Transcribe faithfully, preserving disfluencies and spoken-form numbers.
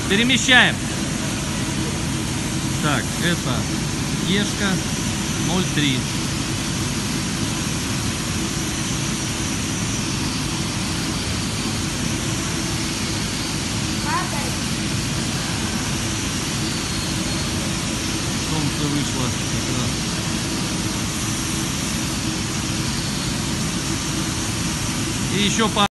Перемещаем. Так, это Ешка ноль три. Солнце вышло как раз. И еще по